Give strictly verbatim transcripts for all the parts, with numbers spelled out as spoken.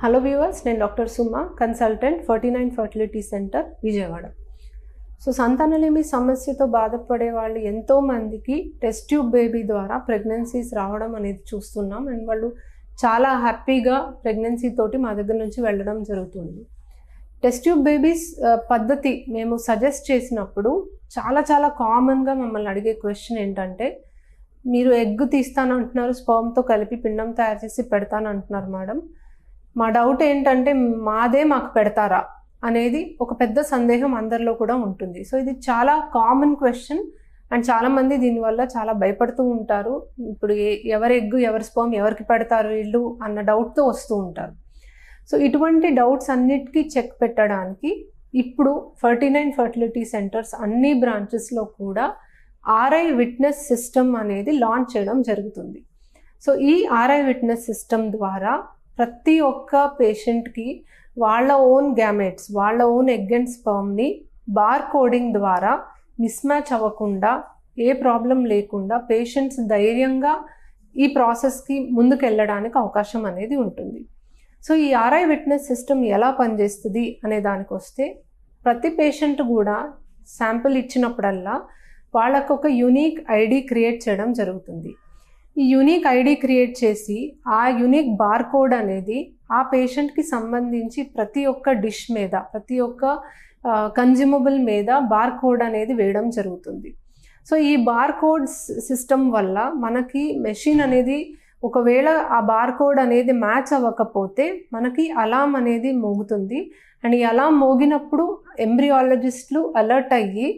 Hello viewers, నేను doctor Suma, consultant forty nine fertility centre Vijayawada. So సంతానలేమి సమస్యతో బాధపడే వాళ్ళు ఎంతోమందికి టెస్ట్ ట్యూబ్ బేబీ ద్వారా ప్రెగ్నెన్సీస్ రావడం అనేది చూస్తున్నాం. అండ్ వాళ్ళు చాలా హ్యాపీగా ప్రెగ్నెన్సీ తోటి మా దగ్గర నుంచి వెళ్ళడం జరుగుతుంది. టెస్ట్ ట్యూబ్ బేబీస్ పద్ధతి మేము సజెస్ట్ చేసినప్పుడు చాలా చాలా కామన్గా మమ్మల్ని అడిగే క్వశ్చన్ ఏంటంటే, మీరు ఎగ్ తీస్తానంటున్నారు, స్పర్మ్తో కలిపి పిండం తయారు చేసి పెడతానంటున్నారు మేడం, మా డౌట్ ఏంటంటే మాదే మాకు పెడతారా అనేది ఒక పెద్ద సందేహం అందరిలో కూడా ఉంటుంది. సో ఇది చాలా కామన్ క్వశ్చన్ అండ్ చాలామంది దీనివల్ల చాలా భయపడుతూ ఉంటారు. ఇప్పుడు ఎవరి ఎగ్గు ఎవరి స్పర్మ్ ఎవరికి పెడతారు వీళ్ళు అన్న డౌట్తో వస్తూ ఉంటారు. సో ఇటువంటి డౌట్స్ అన్నిటికీ చెక్ పెట్టడానికి ఇప్పుడు ఫార్టీ నైన్ ఫర్టిలిటీ సెంటర్స్ అన్ని బ్రాంచెస్లో కూడా ఆర్ఐ విట్నెస్ సిస్టమ్ అనేది లాంచ్ చేయడం జరుగుతుంది. సో ఈ ఆర్ఐ విట్నెస్ సిస్టమ్ ద్వారా ప్రతి ఒక్క పేషెంట్కి వాళ్ళ ఓన్ గ్యామెట్స్, వాళ్ళ ఓన్ ఎగ్ అండ్ స్పర్మ్ని బార్ కోడింగ్ ద్వారా మిస్ మ్యాచ్ అవ్వకుండా, ఏ ప్రాబ్లం లేకుండా పేషెంట్స్ ధైర్యంగా ఈ ప్రాసెస్కి ముందుకు వెళ్ళడానికి అవకాశం అనేది ఉంటుంది. సో ఈ ఆర్ఐ విట్నెస్ సిస్టమ్ ఎలా పనిచేస్తుంది అనే దానికి వస్తే, ప్రతి పేషెంట్ కూడా శాంపిల్ ఇచ్చినప్పుడల్లా వాళ్ళకు ఒక యూనిక్ ఐడి క్రియేట్ చేయడం జరుగుతుంది. ఈ యూనిక్ ఐడి క్రియేట్ చేసి ఆ యూనిక్ బార్ కోడ్ అనేది ఆ పేషెంట్కి సంబంధించి ప్రతి ఒక్క డిష్ మీద, ప్రతి ఒక్క కన్జ్యూమబుల్ మీద బార్ కోడ్ అనేది వేయడం జరుగుతుంది. సో ఈ బార్ కోడ్ సిస్టమ్ వల్ల మనకి మెషిన్ అనేది ఒకవేళ ఆ బార్ కోడ్ అనేది మ్యాచ్ అవ్వకపోతే మనకి అలాం అనేది మోగుతుంది. అండ్ ఈ అలాం మోగినప్పుడు ఎంబ్రియాలజిస్టులు అలర్ట్ అయ్యి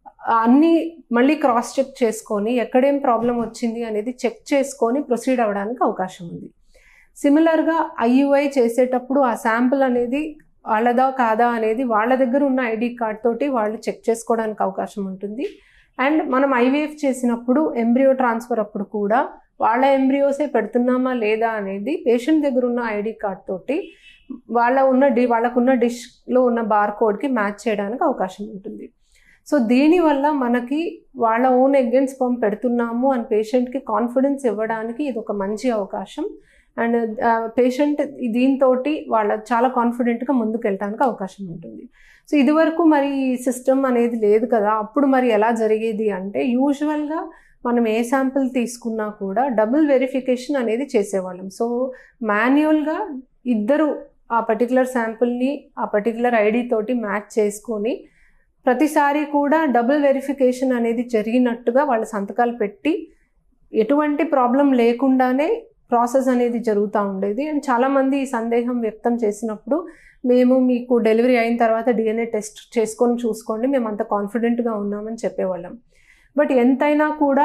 అన్నీ మళ్ళీ క్రాస్ చెక్ చేసుకొని ఎక్కడేం ప్రాబ్లం వచ్చింది అనేది చెక్ చేసుకొని ప్రొసీడ్ అవ్వడానికి అవకాశం ఉంది. సిమిలర్గా ఐయుఐ చేసేటప్పుడు ఆ శాంపుల్ అనేది వాళ్ళదా కాదా అనేది వాళ్ళ దగ్గర ఉన్న ఐడి కార్డ్ తోటి వాళ్ళు చెక్ చేసుకోవడానికి అవకాశం ఉంటుంది. అండ్ మనం ఐవీఎఫ్ చేసినప్పుడు ఎంబ్రియో ట్రాన్స్ఫర్ అప్పుడు కూడా వాళ్ళ ఎంబ్రియోసే పెడుతున్నామా లేదా అనేది పేషెంట్ దగ్గర ఉన్న ఐడి కార్డ్ తోటి వాళ్ళ ఉన్న డి వాళ్ళకున్న డిష్లో ఉన్న బార్ కోడ్కి మ్యాచ్ చేయడానికి అవకాశం ఉంటుంది. సో దీనివల్ల మనకి వాళ్ళ ఓన్ ఎగ్ అండ్ స్పర్మ్ పెడుతున్నాము అని పేషెంట్కి కాన్ఫిడెన్స్ ఇవ్వడానికి ఇది ఒక మంచి అవకాశం. అండ్ పేషెంట్ దీంతో వాళ్ళ చాలా కాన్ఫిడెంట్గా ముందుకు వెళ్ళడానికి అవకాశం ఉంటుంది. సో ఇదివరకు మరి ఈ సిస్టమ్ అనేది లేదు కదా, అప్పుడు మరి ఎలా జరిగేది అంటే, యూజువల్గా మనం ఏ శాంపిల్ తీసుకున్నా కూడా డబుల్ వెరిఫికేషన్ అనేది చేసేవాళ్ళం. సో మాన్యువల్గా ఇద్దరు ఆ పర్టికులర్ శాంపిల్ని ఆ పర్టికులర్ ఐడి తోటి మ్యాచ్ చేసుకొని ప్రతిసారి కూడా డబుల్ వెరిఫికేషన్ అనేది జరిగినట్టుగా వాళ్ళ సంతకాలు పెట్టి ఎటువంటి ప్రాబ్లం లేకుండానే ప్రాసెస్ అనేది జరుగుతూ ఉండేది. అండ్ చాలామంది ఈ సందేహం వ్యక్తం చేసినప్పుడు, మేము మీకు డెలివరీ అయిన తర్వాత డిఎన్ఏ టెస్ట్ చేసుకొని చూసుకోండి, మేము అంత కాన్ఫిడెంట్గా ఉన్నామని చెప్పేవాళ్ళం. బట్ ఎంతైనా కూడా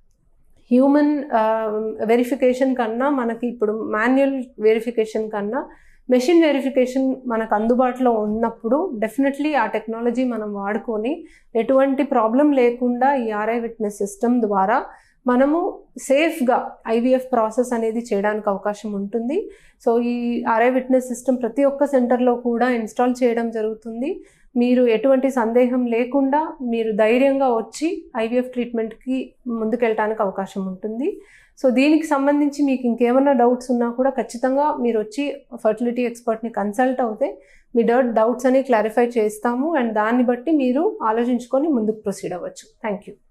హ్యూమన్ వెరిఫికేషన్ కన్నా మనకి ఇప్పుడు మాన్యువల్ వెరిఫికేషన్ కన్నా మెషిన్ వెరిఫికేషన్ మనకు అందుబాటులో ఉన్నప్పుడు డెఫినెట్లీ ఆ టెక్నాలజీ మనం వాడుకొని ఎటువంటి ప్రాబ్లం లేకుండా ఈ ఆర్ఐ విట్నెస్ సిస్టమ్ ద్వారా మనము సేఫ్గా ఐవీఎఫ్ ప్రాసెస్ అనేది చేయడానికి అవకాశం ఉంటుంది. సో ఈ ఆర్ఐ విట్నెస్ సిస్టమ్ ప్రతి ఒక్క సెంటర్లో కూడా ఇన్స్టాల్ చేయడం జరుగుతుంది. మీరు ఎటువంటి సందేహం లేకుండా మీరు ధైర్యంగా వచ్చి ఐవీఎఫ్ ట్రీట్మెంట్కి ముందుకెళ్ళడానికి అవకాశం ఉంటుంది. సో దీనికి సంబంధించి మీకు ఇంకేమైనా డౌట్స్ ఉన్నా కూడా ఖచ్చితంగా మీరు వచ్చి ఫర్టిలిటీ ఎక్స్పర్ట్ని కన్సల్ట్ అవుతే మీ డౌట్స్ అని క్లారిఫై చేస్తాము. అండ్ దాన్ని బట్టి మీరు ఆలోచించుకొని ముందుకు ప్రొసీడ్ అవ్వచ్చు. Thank you.